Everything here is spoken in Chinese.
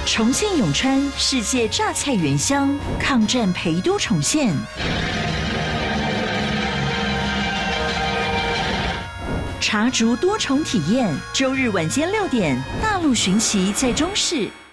重现永川世界榨菜原乡，抗战陪都重现。茶竹多重体验，周日晚间6点，大陆寻奇在中视。